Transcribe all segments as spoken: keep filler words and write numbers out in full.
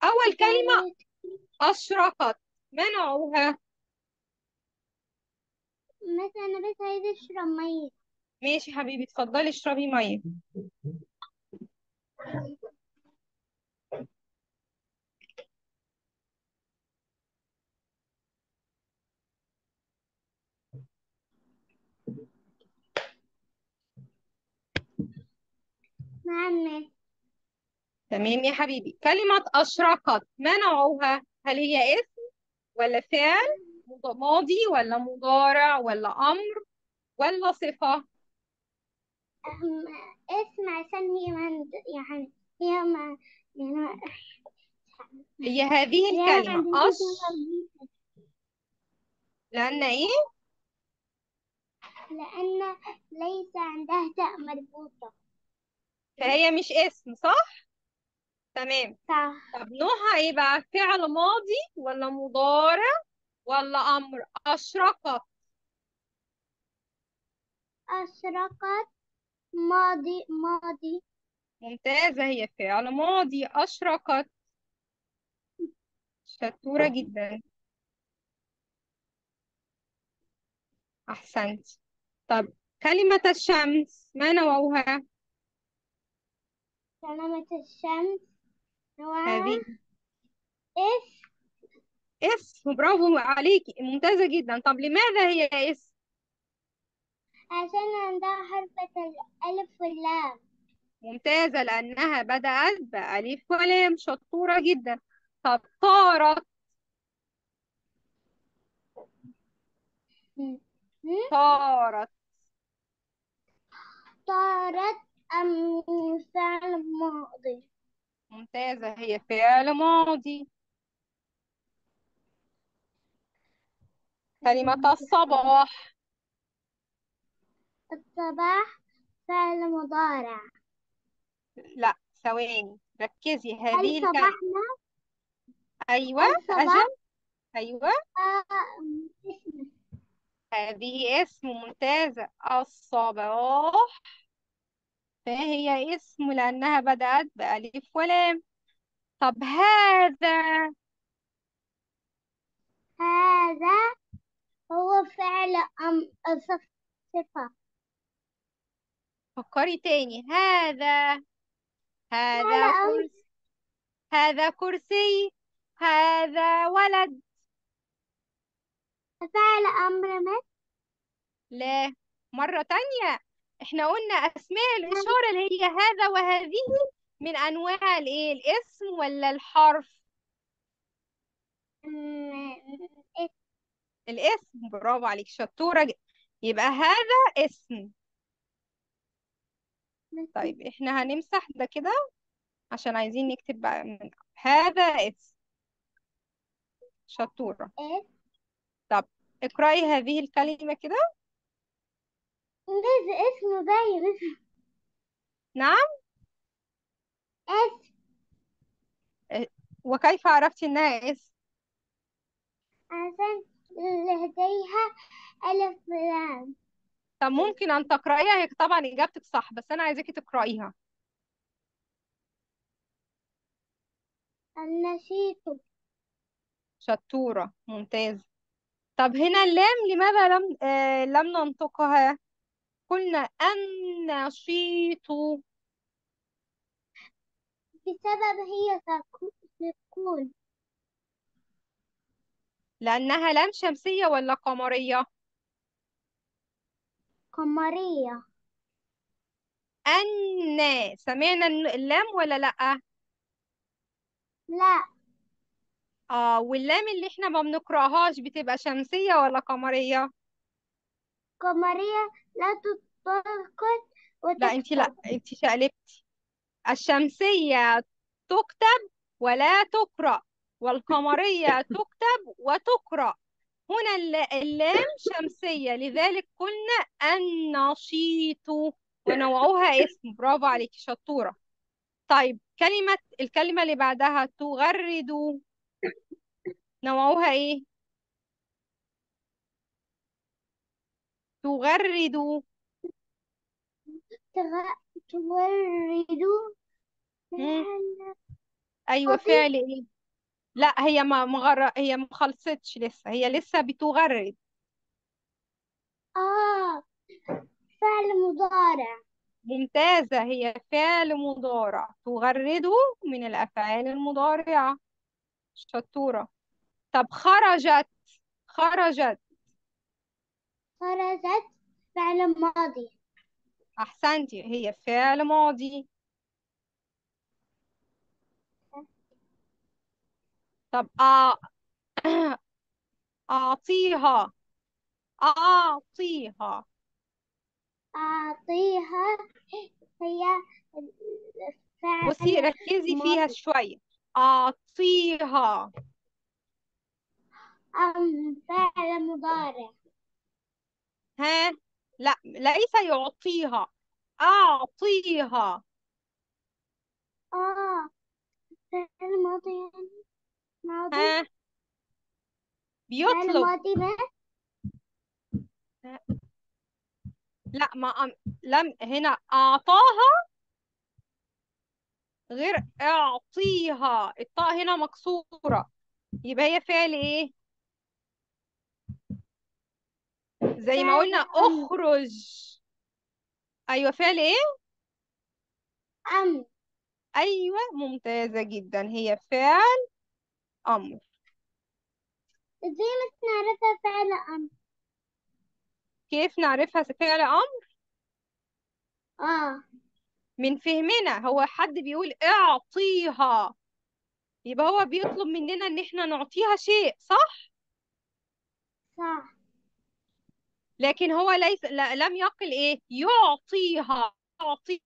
أول كلمة طارت. أشرقت، ما نوعها؟ مثلا أنا بس عايزة أشرب مية. ماشي حبيبي، اتفضلي اشربي مية. نعم. تمام يا حبيبي. كلمة أشرقت ما نوعها؟ هل هي اسم ولا فعل، مض- ماضي ولا مضارع ولا أمر ولا صفة؟ أهم اسم عشان هي ما يعني هي ما يعني هي هذه هي ما الكلمة عندهاش أش اسم. لأن إيه؟ لأن ليس عندها تاء مربوطة. فهي مش اسم، صح؟ تمام. صح. طب نوعها إيه بقى؟ فعل ماضي ولا مضارع ولا أمر؟ أشرقت. أشرقت. ماضي ماضي. ممتازة، هي فعل ماضي أشرقت. شطورة جدا، أحسنت. طب كلمة الشمس ما نوعها؟ سلامة الشمس. نوعها هذه اسم. اسم، برافو عليكي، ممتازة جدا. طب لماذا هي اسم؟ عشان عندها حرف الألف واللام. ممتازة، لأنها بدأت بألف ولام. شطورة جدا. طب طارت. م- م- طارت. طارت. أم فعل ماضي. ممتازة، هي فعل ماضي. كلمة كلمة الصباح. الصباح. الصباح فعل مضارع. لا، ثواني، ركزي. هل هذه الكلمة. صبحنا؟ أيوة. هل صباح؟ أجل. أيوة. آه اسم. هذه اسم، ممتازة. الصباح فهي اسم لأنها بدأت بألف ولام. طب هذا. هذا هو فعل أم صف- صفة. فكري تاني. هذا. فعل هذا أمر. كرسي. هذا كرسي. هذا ولد. فعل أمر مثل. لا، مرة تانية. احنا قلنا أسماء الإشارة اللي هي هذا وهذه من أنواع الإيه، الاسم ولا الحرف؟ م- اسم. الاسم، برافو عليك، شطورة ج- يبقى هذا اسم. طيب احنا هنمسح ده كده عشان عايزين نكتب بقى من هذا اسم. شطورة. اسم. طب اقرأي هذه الكلمة كده. ليس اسم باين اسم. نعم. اسم. اه، وكيف عرفتي انها اسم؟ عشان لديها ألف لام. طب ممكن ان تقرأيها، هي طبعا اجابتك صح بس انا عايزاكي تقرأيها. النشيط. شطورة، ممتاز. طب هنا اللام لماذا لم آه لم ننطقها؟ قلنا النشيط. بسبب هي سكو- سكون. لأنها لام شمسية ولا قمرية؟ قمرية. أن. سمعنا الن- اللام ولا لأ؟ لا. اه، واللام اللي احنا ما بنقراهاش بتبقى شمسية ولا قمرية؟ قمرية لا تتنقل لا انتي، لا وتكتب. انتي شقلبتي. الشمسية تكتب ولا تقرأ، والقمرية تكتب وتقرأ. هنا الل- اللام شمسية، لذلك قلنا النشيط، ونوعها اسم. برافو عليكي، شطورة. طيب كلمة الكلمة اللي بعدها تغرد، نوعها ايه؟ تغرد. تغ... تورد مم. فعل ايوه، ماضي. فعل ايه؟ لا، هي ما مغر... هي ما خلصتش لسه، هي لسه بتغرد. اه، فعل مضارع. ممتازة، هي فعل مضارع، تغرده من الأفعال المضارعة. شطورة. طب خرجت. خرجت. خرجت، فعل ماضي. أحسنتي، هي فعل ماضي. طب أ... أعطيها. أعطيها. أعطيها، هي بصي فعل ركزي فيها ماضي. شوية. أعطيها. أم فعل مضارع. ها. لا، ليس يعطيها. أعطيها. اه، فعل ماضي يعني. ماضي. ها. فعل بيطلب. ماضي ما. لا، ما أم... لم هنا أعطاها غير اعطيها، الطاء هنا مكسورة، يبقى هي فعل ايه؟ زي ما فعل قلنا أم. اخرج. ايوه، فعل ايه؟ أم. ايوه، ممتازة جدا، هي فعل امر. ازاي مش نعرفها فعل أم؟ كيف نعرفها فعل امر؟ اه. من فهمنا، هو حد بيقول اعطيها، يبقى هو بيطلب مننا ان احنا نعطيها شيء، صح؟ صح. لكن هو ليس لا لم يقل ايه يعطيها. يعطيها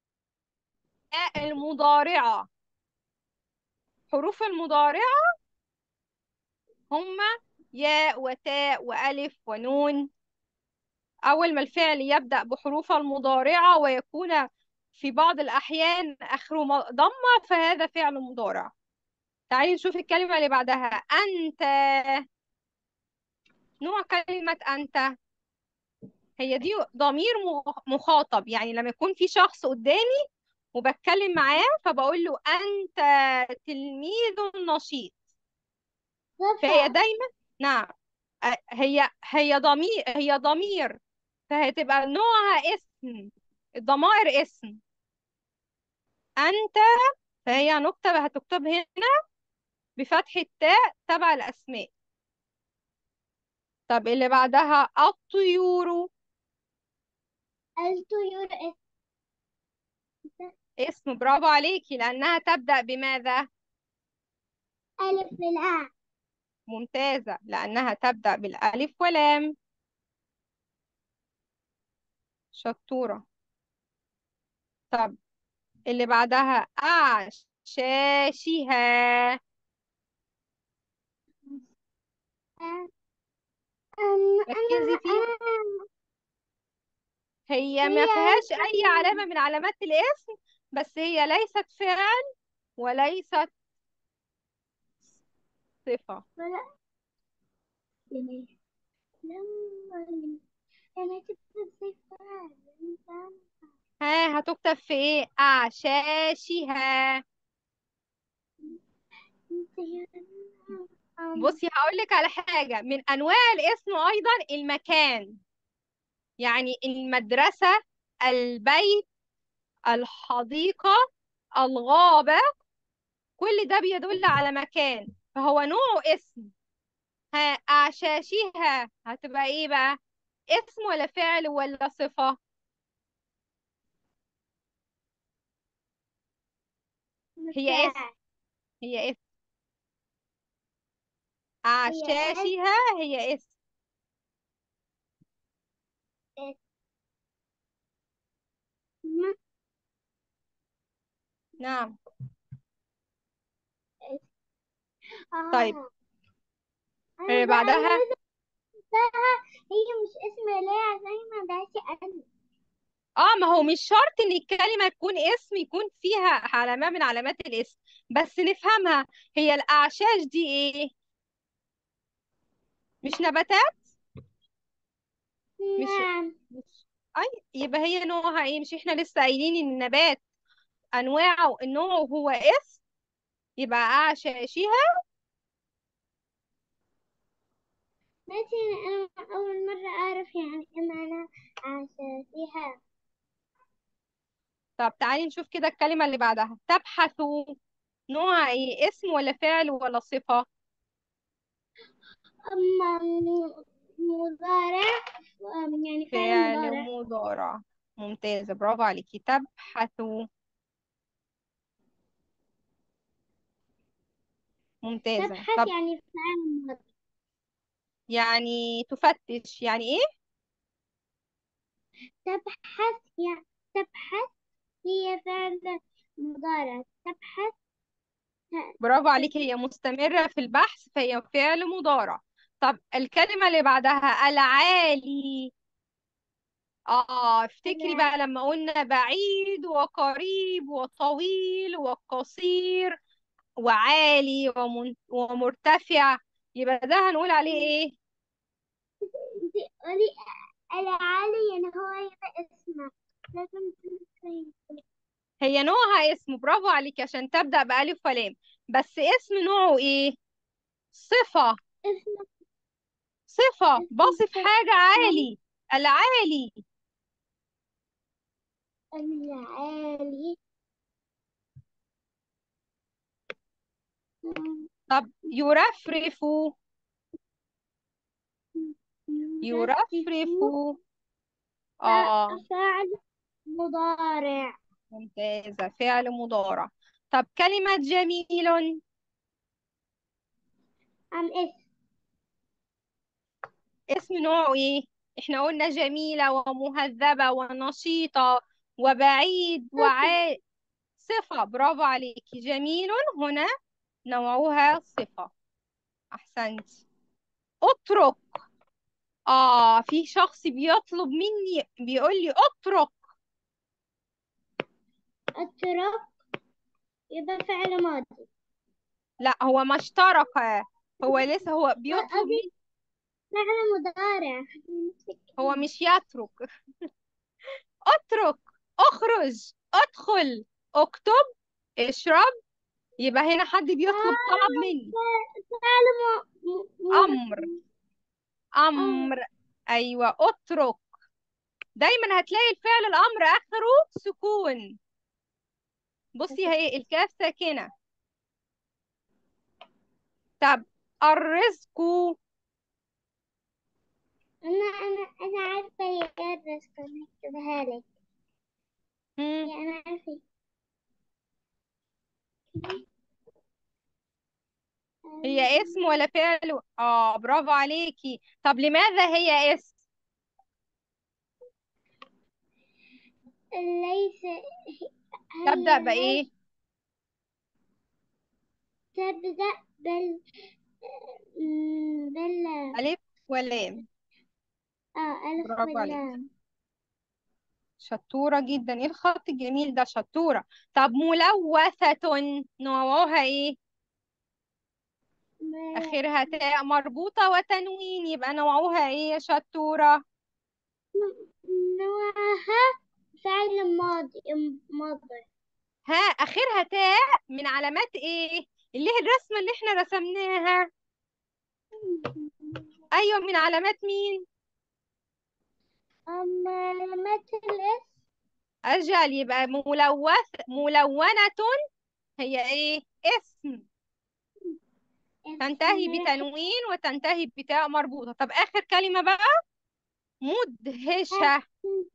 المضارعة. حروف المضارعة هما ياء وتاء وألف ونون. أول ما الفعل يبدأ بحروف المضارعة ويكون في بعض الأحيان آخره م- ضمة، فهذا فعل مضارع. تعالي نشوف الكلمة اللي بعدها. أنت. نوع كلمة أنت. هي دي ضمير م- مخاطب، يعني لما يكون في شخص قدامي وبتكلم معاه فبقول له أنت تلميذ نشيط. فهي صفة. دايما. نعم. أ- هي هي ضمير هي ضمير، فهتبقى نوعها اسم. الضمائر اسم. أنت. فهي نكتب هتكتب هنا بفتح التاء تبع الأسماء. طب اللي بعدها الطيور. الطيور. اسم، برافو عليكي، لأنها تبدأ بماذا؟ ألف بالآ. ممتازة، لأنها تبدأ بالألف ولام. شطورة. طب اللي بعدها أعشاشها. أم. أم. ركزي أنا فيها. أم. هي ما هي فيهاش أي علامة من علامات الاسم، بس هي ليست فعل وليست صفة. ولا يعني لما أنا كنت صفر. ها، هتكتب في ايه؟ أعشاشها. أم. بصي هقول لك على حاجة من أنواع الاسم أيضا، المكان. يعني المدرسة، البيت، الحديقة، الغابة، كل ده بيدل على مكان، فهو نوع اسم. ها، أعشاشها هتبقى ايه بقى؟ اسم ولا فعل ولا صفة؟ هي اسم. مساعد. هي اسم. هي اس. أعشاشها هي اسم. اسم. نعم. طيب اه. انا اللي بقى اللي بعدها. انا قلتها هي مش اسم ليها زي ما ده انا. اه، ما هو مش شرط ان الكلمة تكون اسم يكون فيها علامة من علامات الاسم، بس نفهمها. هي الأعشاش دي ايه؟ مش نباتات؟ مش نعم. مش اي، يبقى هي نوعها ايه؟ مش احنا لسه قايلين ان النبات انواعه النوع هو اسم؟ يبقى أعشاشها مثلا أنا أول مرة أعرف يعني إن أنا عايشة فيها. طب تعالي نشوف كده الكلمة اللي بعدها. تبحث، نوعها ايه؟ اسم ولا فعل ولا صفة؟ أما م- مضارع. أم يعني فعل فعل مضارع. مضارع. ممتازة، برافو عليكي. تبحث. ممتازة. تبحث طب يعني فعل مضارع. يعني تفتش يعني ايه؟ تبحث يعني تبحث هي فعل مضارع. تبحث. برافو تب... عليكي، هي مستمرة في البحث فهي فعل مضارع. طب الكلمة اللي بعدها العالي. اه افتكري بقى لما قلنا بعيد وقريب وطويل وقصير وعالي ومن... ومرتفع، يبقى ده هنقول عليه ايه؟ انت قولي العالي يعني هو يبقى اسمه. لازم تنسي. هي نوعها اسم، برافو عليكي، عشان تبدأ بألف ولام. بس اسم نوعه ايه؟ صفة. اسمه. صفة اسمه بصف حاجة عالي. العالي. العالي. طب يرفرف. يرفرف. يرفرف. اه فعل مضارع. ممتازة، فعل مضارع. طب كلمة جميل. أم اسم. اسم نوعه ايه؟ احنا قلنا جميلة ومهذبة ونشيطة وبعيد وعا. صفة، برافو عليكي. جميل هنا نوعها صفة. احسنت. اترك. اه في شخص بيطلب مني بيقول لي اترك. اترك يبقى فعل ماضي. لا هو ما اشترك، هو لسه هو بيطلب قصدي مني. فعل مضارع. هو مش يترك. اترك. اخرج. ادخل. اكتب. اشرب. يبقى هنا حد بيطلب طلب آه مني. فعل م... م... امر. م... آه. امر. ايوه اترك. دايما هتلاقي الفعل الامر اخره سكون. بصي هي الكاف ساكنه. طب الرزق. أنا أنا أنا عارفة هي الرزق. أنا هكتبها لك. مم. هي أنا عارفة. هي اسم ولا فعل؟ اه برافو عليكي. طب لماذا هي اسم؟ ليس. تبدأ هي بايه؟ ليس تبدأ بال م- بال الف ولام. آه ألف برافو عليكي، واللام. شطورة جدا. ايه الخط الجميل ده، شطورة. طب ملوثة، نوعها ايه؟ م- اخرها تاء مربوطة وتنوين، يبقى نوعها ايه يا شطورة؟ نوعها فعل ماضي. ماضي. ها اخرها تاء، من علامات ايه؟ اللي هي الرسمة اللي احنا رسمناها. ايوه من علامات مين؟ أما مثل اسم. اجل، يبقى ملوث ملونة. هي ايه؟ اسم. تنتهي اسم. بتنوين وتنتهي بتاء مربوطة. طب اخر كلمة بقى. مدهشة.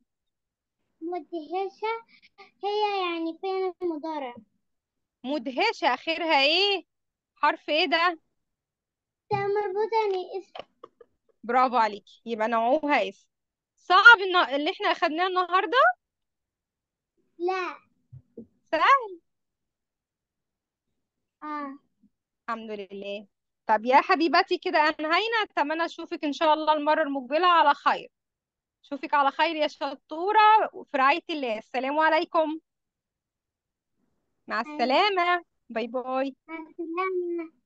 مدهشة هي يعني فعل مضارع. مدهشة اخرها ايه؟ حرف ايه ده؟ تاء مربوطة يعني اسم. برافو عليكي، يبقى نوعها اسم. صعب الن- اللي احنا اخدناه النهارده. لا. سهل. اه. الحمد لله. طب يا حبيبتي كده انهينا، اتمنى اشوفك ان شاء الله المرة المقبلة على خير. اشوفك على خير يا شطورة، وفي رعاية الله. السلام عليكم. مع أيوة. السلامة. باي باي. مع السلامة.